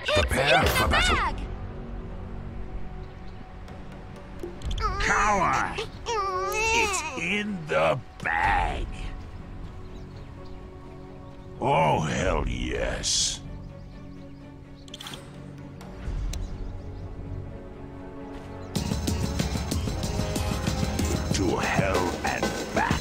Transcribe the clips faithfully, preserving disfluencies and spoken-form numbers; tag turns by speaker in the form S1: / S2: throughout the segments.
S1: Prepare for battle.
S2: Coward! It's in the bag. Oh, hell yes. To hell and back.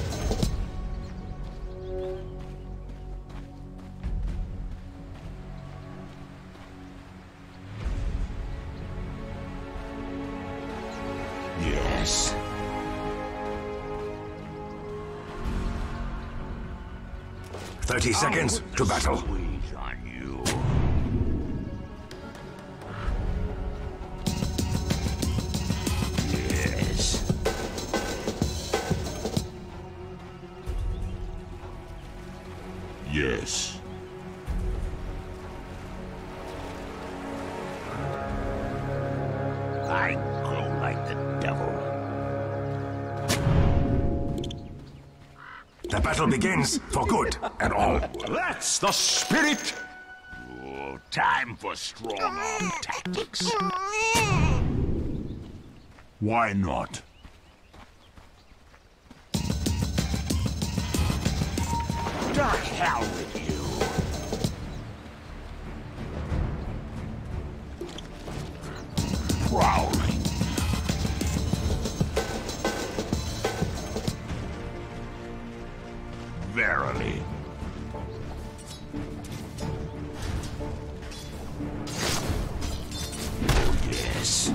S2: Yes.
S1: Thirty seconds to battle.
S2: Squeeze on you. Yes. Yes. I grow like the devil.
S1: The battle begins for good and all.
S2: That's the spirit! Oh, time for strong arm tactics. Why not? To hell with you. Prowling. Verily. Oh, yes.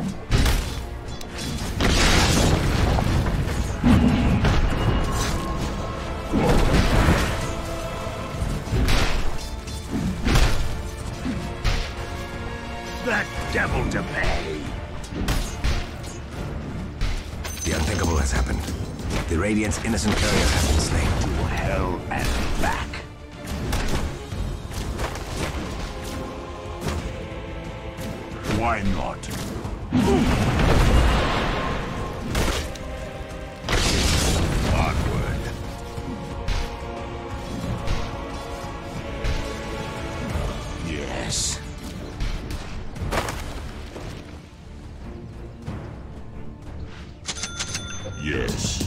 S2: The devil to pay.
S1: The unthinkable has happened. The Radiant's innocent courier has been slain.
S2: To hell and back. Why not? Onward. Yes. Yes.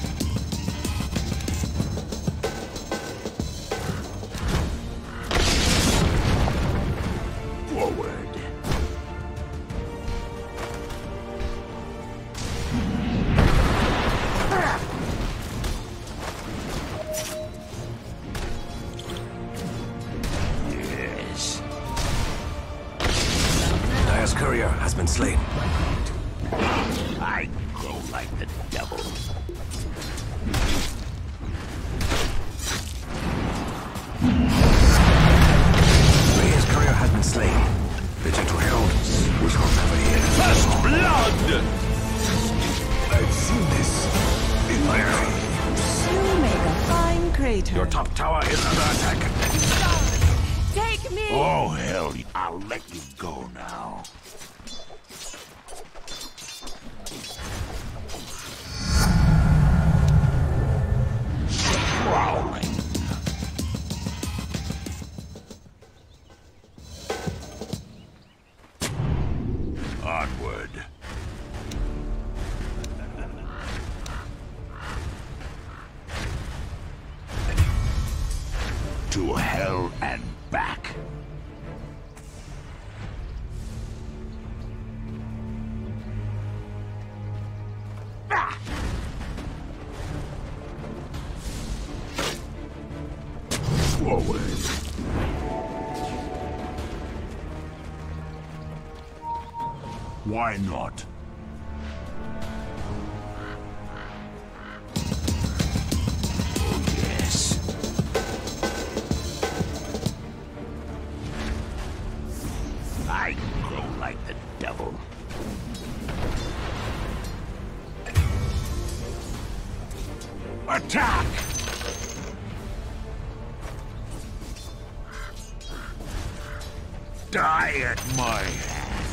S2: Forward. Yes.
S1: Dire's courier has been slain.
S2: I grow like the devil.
S1: Radiant's courier has been slain. The gentle herald was on over here.
S2: First blood!
S1: I've seen this in my dreams.
S3: You make a fine crater.
S1: Your top tower is under attack.
S3: Take me!
S2: Oh, hell, I'll let you go now. Prowling. Onward. To hell and back. Ah! Forward. Why not? Oh, yes. I grow like the devil. Attack! Die at my hand.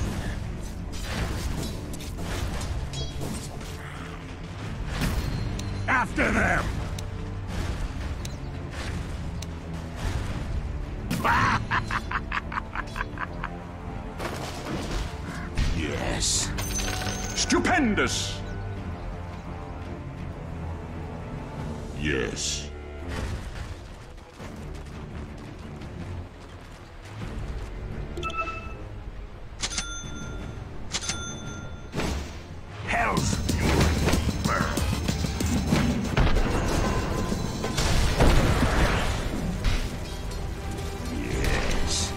S2: After them! Tremendous! Yes.
S1: Hell's
S2: Yes.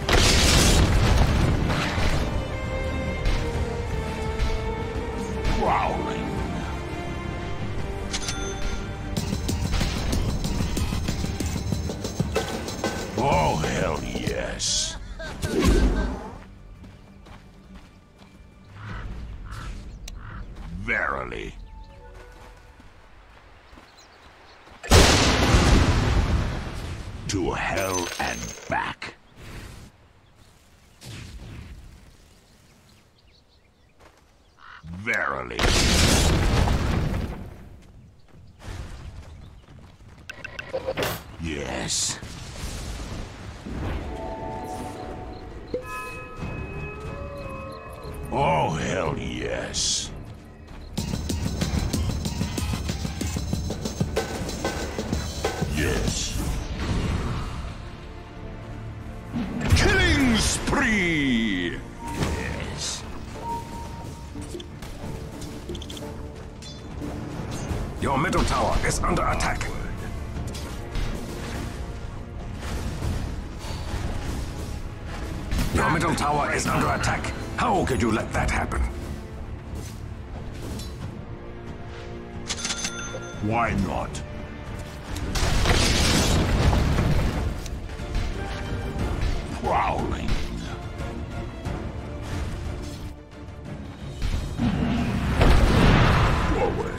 S2: Prowling. Oh, hell yes. Verily. To hell and back. Verily. Yes. Oh, hell yes. Yes. Killing spree! Yes.
S1: Your middle tower is under attack. Your middle tower is under attack. How could you let that happen?
S2: Why not? Prowling. Forward.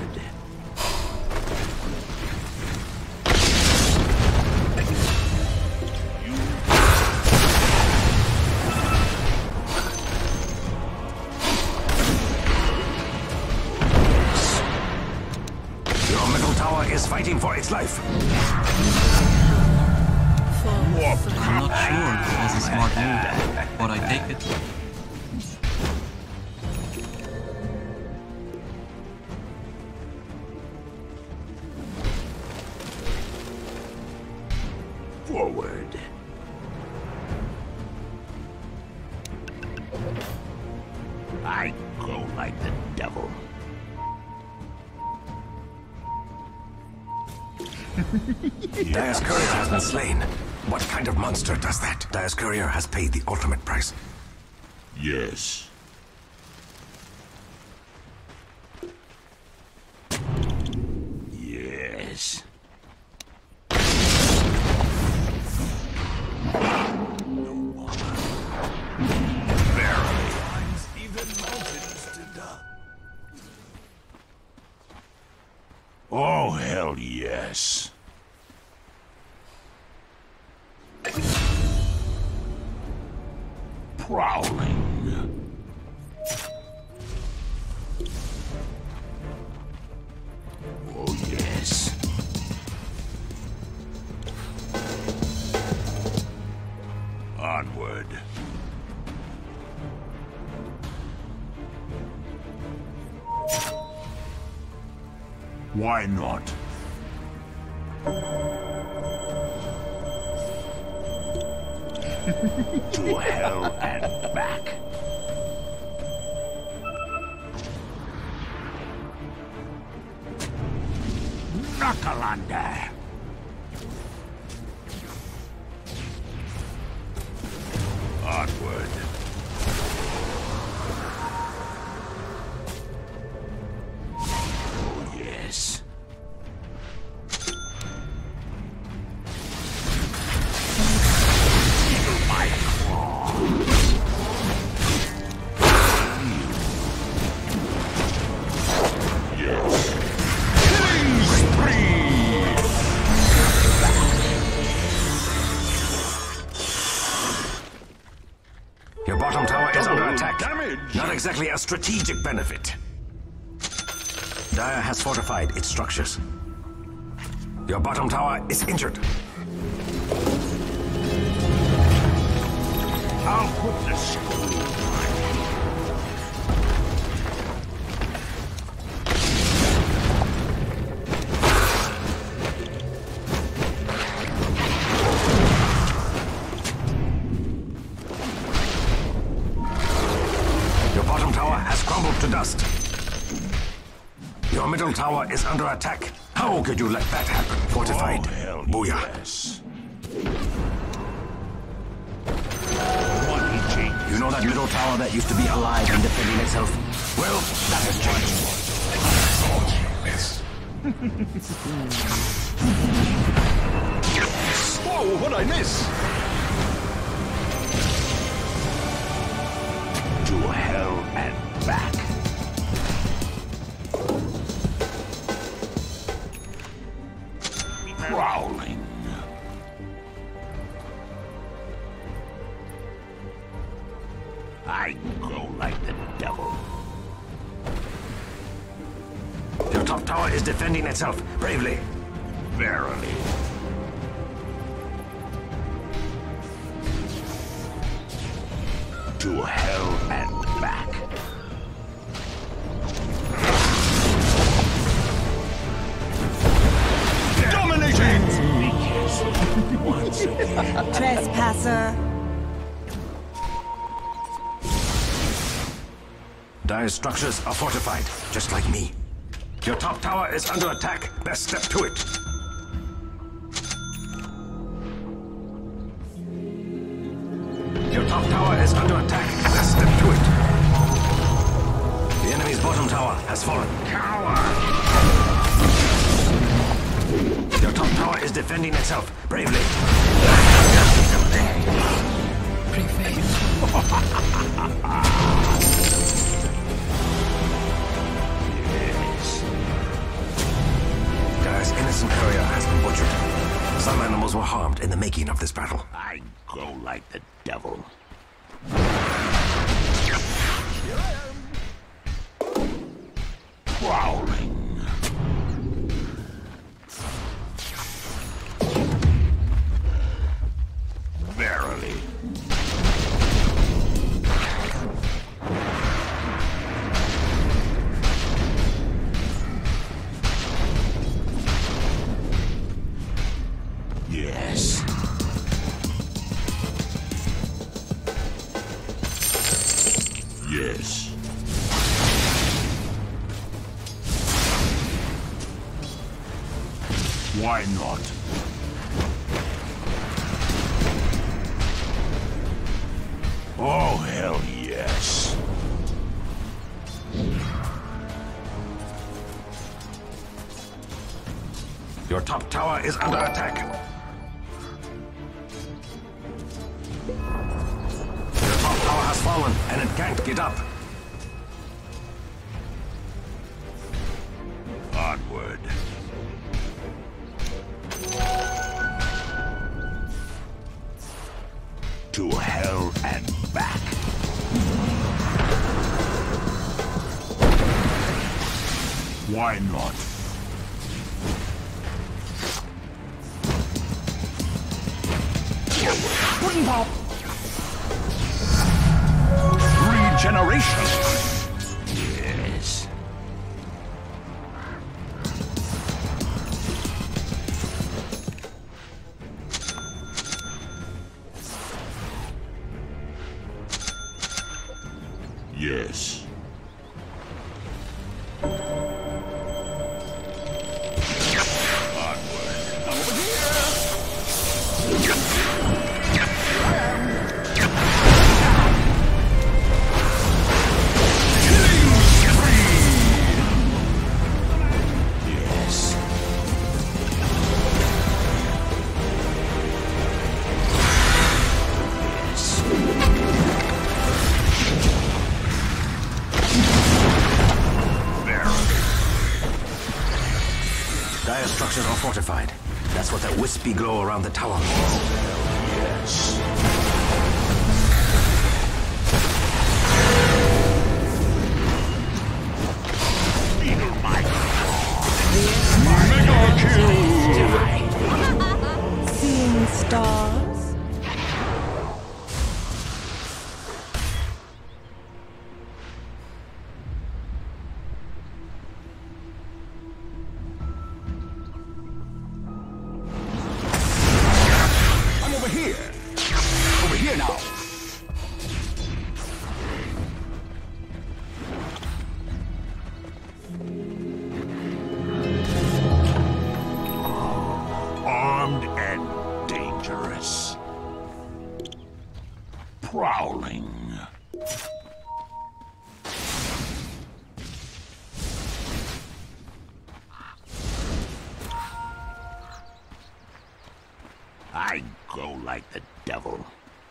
S1: Your middle tower is fighting for its life.
S4: I'm not sure it was a smart move, but I take it.
S2: Forward. I go like the devil.
S1: Dire's courier has been slain. What kind of monster does that? Dire's courier has paid the ultimate price.
S2: Yes. Yes. Oh, hell yes. Prowling. Oh, yes. Onward. Why not? To hell and back. Knucklelander. Onward. Oh, yes. My claw. Yes. Killing spree!
S1: Your bottom tower is under attack.
S2: Damage.
S1: Not exactly a strategic benefit. Dire has fortified its structures. Your bottom tower is injured.
S2: I'll put the screw on
S1: bottom tower is under attack. How could you let that happen? Fortified.
S2: Oh, hell
S1: Booyah.
S2: yes. Money changes.
S1: You know that middle tower that used to be alive and defending itself? Well, that has changed.
S2: Whoa, what'd I miss? To hell and back. Prowling. I go like the devil.
S1: Your top tower is defending itself bravely.
S2: Verily. To hell and back. Dominating! Once again.
S3: Trespasser.
S1: Dire's structures are fortified, just like me. Your top tower is under attack. Best step to it. Your top tower is under attack. Best step to it. The enemy's bottom tower has fallen.
S2: Coward!
S1: Your top tower is defending itself bravely. Dire's innocent courier has been butchered. Some animals were harmed in the making of this battle.
S2: I go like the devil. Prowling. Verily. Yes. Yes. Why not? Oh, hell yes.
S1: Your top tower is under attack. Your top tower has fallen, and it can't get up.
S2: Onward. To hell and back. Why not? Regeneration. Yes. Yes.
S1: Dire structures are fortified. That's what that wispy glow around the tower means.
S2: Yes. Beetle Mike. Mega kill.
S3: Seeing stars.
S2: Over here. Over here now. prowling. I go like the devil.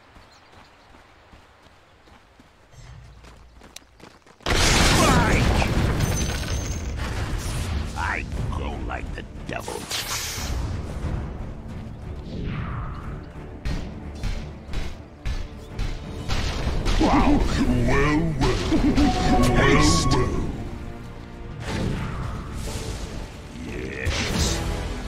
S2: Strike! I go like the devil. Wow! Well, well. Taste! Well, well. Yes.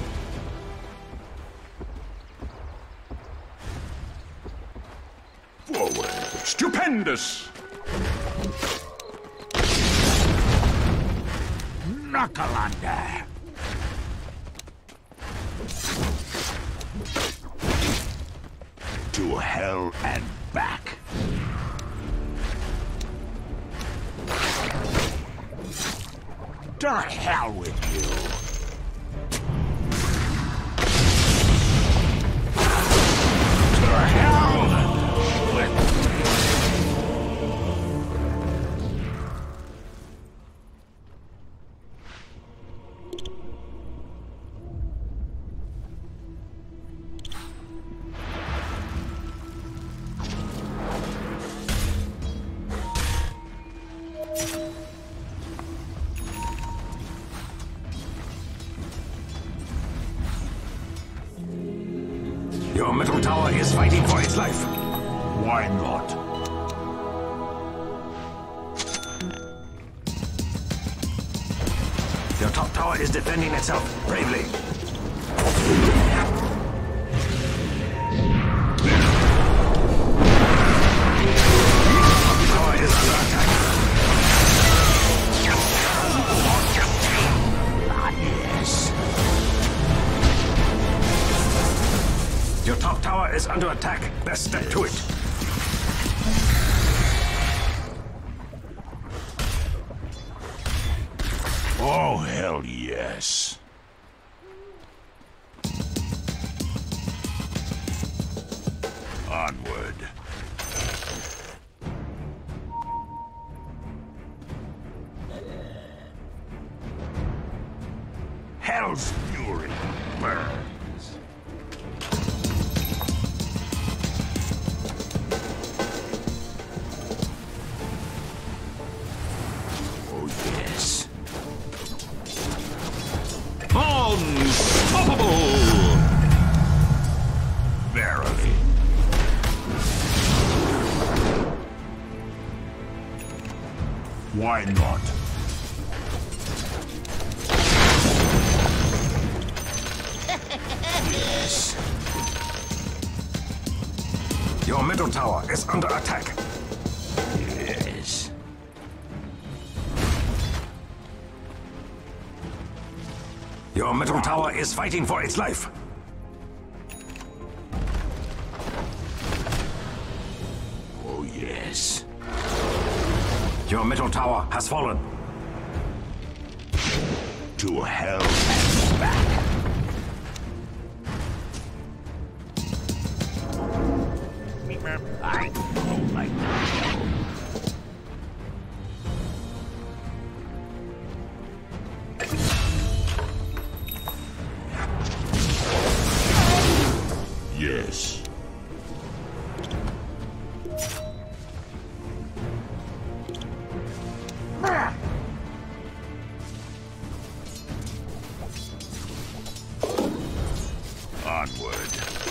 S2: Forward. Stupendous! Knuckle under. To hell and back. To hell with you. To hell with
S1: Your middle tower is fighting for its life.
S2: Why not?
S1: Your top tower is defending itself bravely. Top tower is under attack.
S2: Ah, yes.
S1: Your top tower is under attack. Best step to it.
S2: Oh, hell yes. Onward. Hell's fury burns. Oh, yes. Unstoppable! Verily. Why not? Yes.
S1: Your middle tower is under attack.
S2: Yes.
S1: Your middle tower is fighting for its life.
S2: Oh, yes.
S1: Your middle tower has fallen.
S2: To hell and back. I go like the devil. Yes. Onward.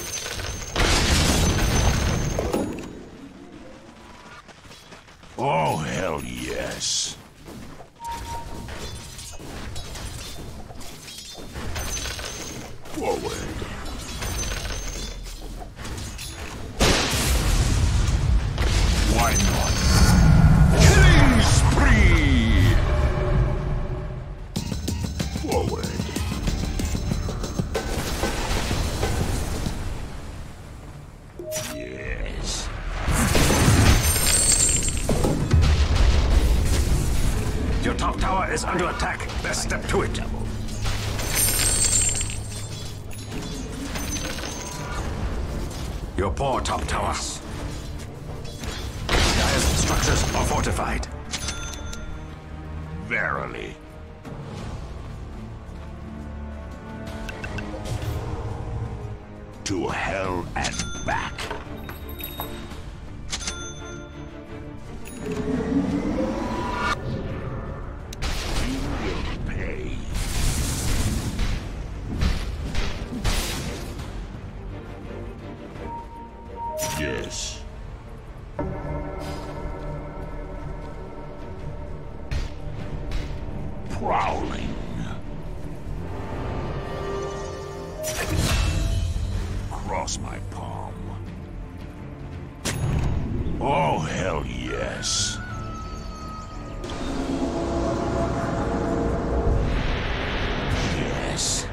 S2: Oh, hell yes. Forward. Why not? Killing spree! Forward. Yes.
S1: Your top tower is under attack. Best step to it. Your poor top tower. fortified.
S2: Verily. To hell and back. You will pay. Yes. Prowling. Cross my palm. Oh, hell yes. Yes.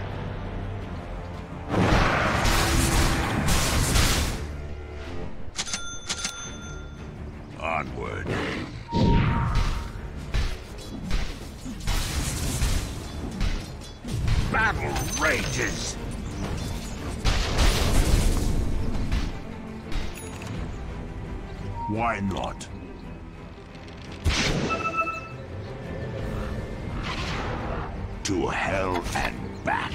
S2: Onward. Battle rages! Why not? To hell and back.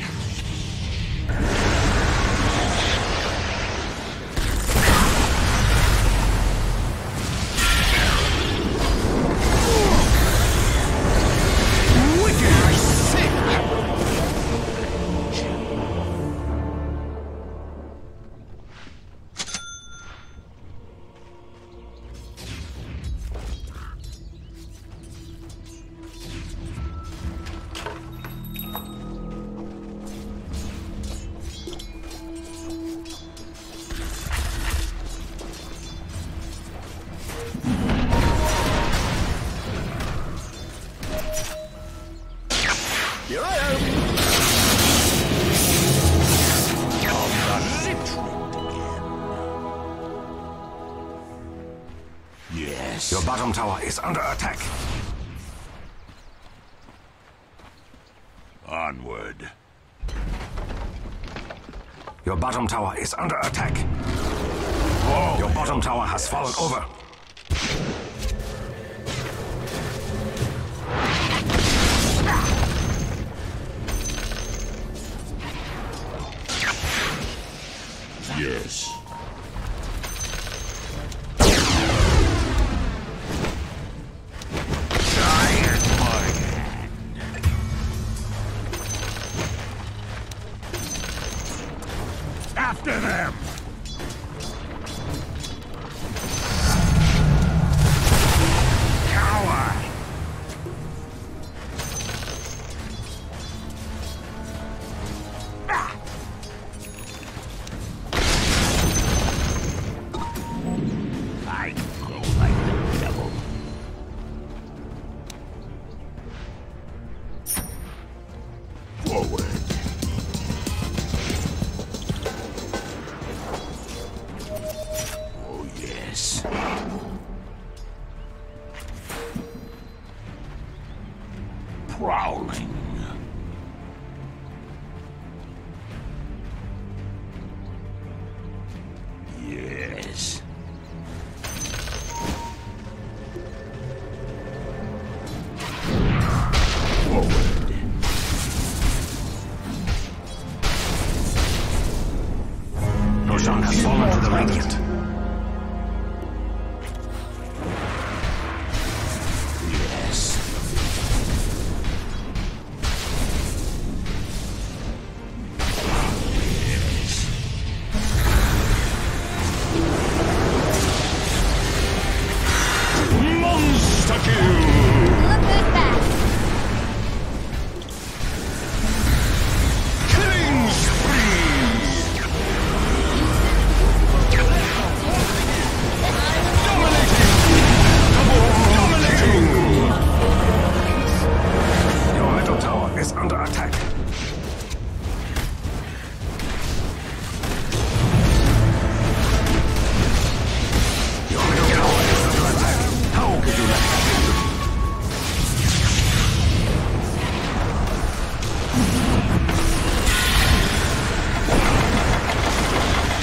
S2: Wickedly sick! Here I am! On the literate again. Yes.
S1: Your bottom tower is under attack.
S2: Onward.
S1: Your bottom tower is under attack.
S2: Oh,
S1: Your bottom
S2: hell
S1: tower has
S2: yes.
S1: fallen over.
S2: Yes. Giant my hand. After them! Coward! Ah! I go like the devil. Forward. Oh, yes. Prowling. Yes. Forward.
S1: Roshan has fallen to the Radiant.
S2: Yes. Yes. Monster kill!
S5: Look who's back.
S2: Killing spree! Dominating!
S1: Your middle tower is under attack. Your middle tower is under attack. How could you let that happen?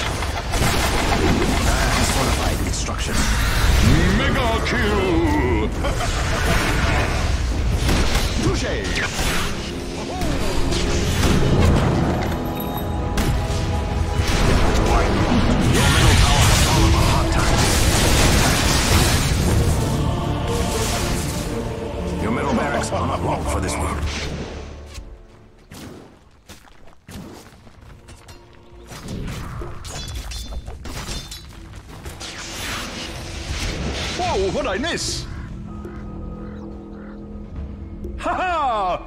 S1: Dire has fortified its structures.
S2: Mega kill! Oh, what'd I miss? Ha ha!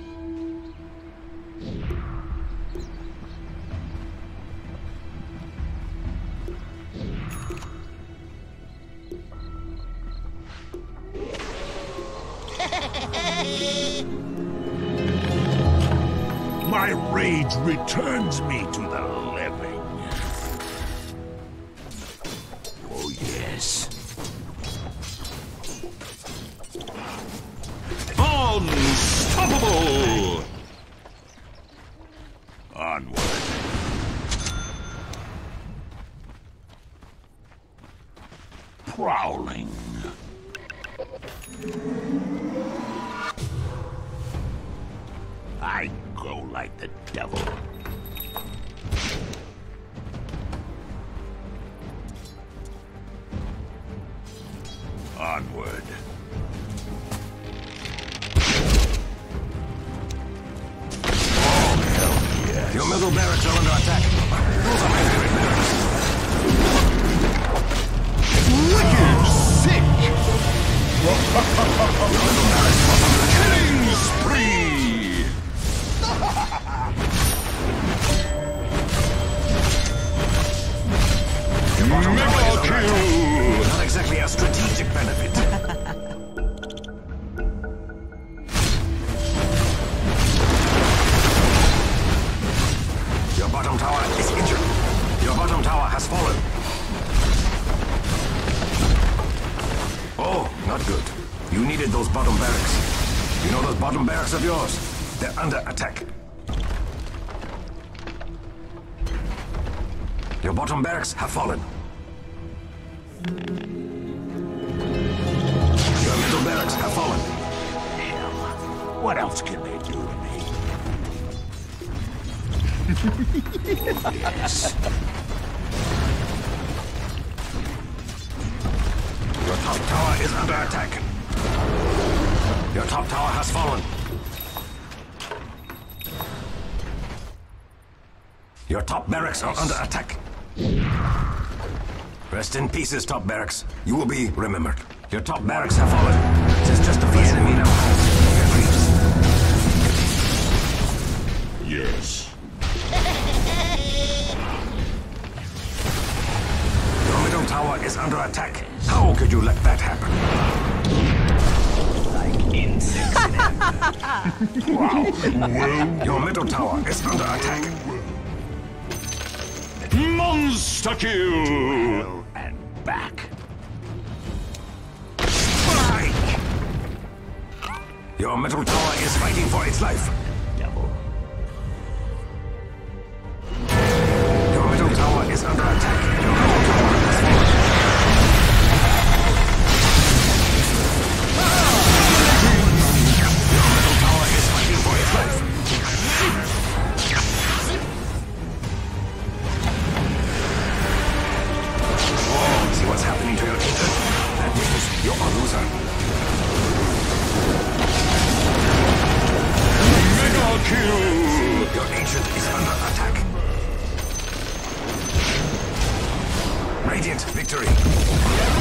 S2: My rage returns me to the living. Oh, yes. Unstoppable! Onward. Prowling. I go like the devil. Onward. Oh, hell yes.
S1: Your middle barracks are under attack. Those are my favorite barracks.
S2: Wicked sick! Killing spree! Mega kill!
S1: Not exactly a strategic benefit. Your bottom tower is injured. Your bottom tower has fallen. Oh, not good. You needed those bottom barracks. You know those bottom barracks of yours? They're under attack. Your bottom barracks have fallen. Your middle barracks have fallen.
S2: Hell, what else can they do to me? Oh, yes.
S1: Your top tower is under attack. Your top tower has fallen. Your top barracks are under attack. Rest in pieces, top barracks. You will be remembered. Your top barracks have fallen. It is just a the enemy now has their creeps.
S2: Yes.
S1: Your middle tower is under attack. How could you let that happen?
S2: Like insects in heaven. Wow. Well,
S1: Your middle tower is under attack.
S2: monster kill! And back.
S1: Strike! Your middle tower is fighting for its life.
S2: Devil.
S1: Your middle tower is under attack. Your middle tower has fallen. Your middle tower is fighting for its life. Oh, see what's happening to your ancient? That means you're a loser.
S2: Mega kill!
S1: Your ancient is under attack. Radiant victory.